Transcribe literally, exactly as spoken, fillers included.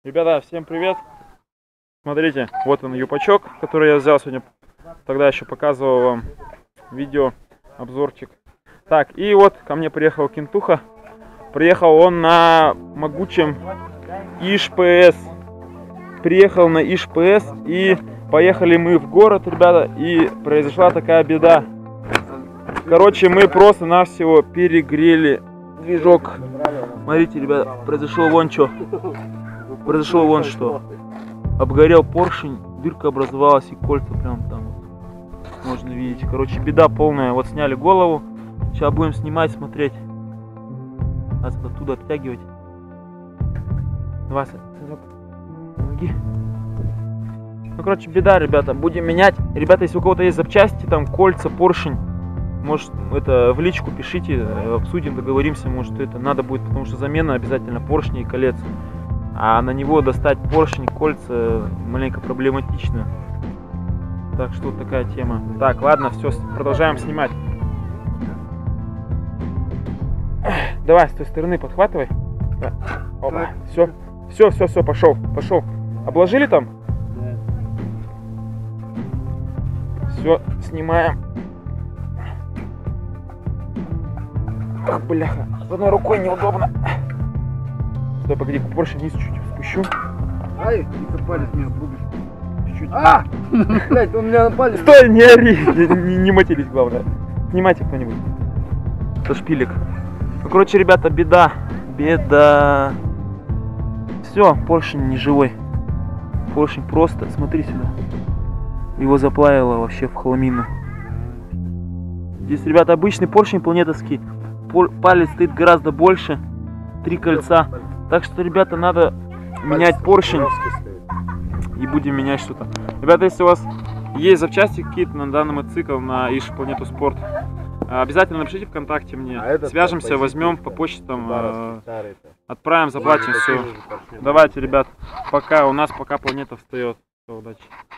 Ребята, всем привет! Смотрите, вот он юпачок, который я взял сегодня. Тогда еще показывал вам видео, обзорчик. Так, и вот ко мне приехал Кентуха. Приехал он на могучем ИШ-ПС. Приехал на ИШ-ПС и поехали мы в город, ребята, и произошла такая беда. Короче, мы просто-навсего перегрели движок. Смотрите, ребята, произошло вон что. Произошло вон что. Обгорел поршень, дырка образовалась и кольца прям там вот можно видеть. Короче, беда полная. Вот сняли голову. Сейчас будем снимать, смотреть. Надо оттуда оттягивать. Давай, помоги. Ну, короче, беда, ребята. Будем менять. Ребята, если у кого-то есть запчасти, там кольца, поршень, может, это в личку пишите, обсудим, договоримся, может, это надо будет, потому что замена обязательно поршней и колец. А на него достать поршень, кольца маленько проблематично. Так что вот такая тема. Так, ладно, все, продолжаем снимать. Давай, с той стороны подхватывай. Да. Опа. Все, все, все, все, пошел, пошел. Обложили там? Все, снимаем. Ах, бляха, с одной рукой неудобно. Стой, погоди, поршень вниз чуть-чуть спущу. Ай, ты палец мне отрубишь. Чуть-чуть. А! Блять, он меня на палец. Стой, не ори, не, не матерись, главное. Снимайте кто-нибудь. Это шпилек. Ну, короче, ребята, беда. Беда. Все, поршень не живой. Поршень просто, смотри сюда. Его заплавило вообще в хламину. Здесь, ребята, обычный поршень планетовский. Палец стоит гораздо больше. Три кольца. Так что, ребята, надо менять поршень. И будем менять что-то. Ребята, если у вас есть запчасти какие-то на данный мотоцикл, на ИШ Планету Спорт, обязательно напишите ВКонтакте мне. А свяжемся, возьмем по почтам, э, отправим, заплатим, все. Давайте, ребят, пока. У нас пока планета встает. Все, удачи.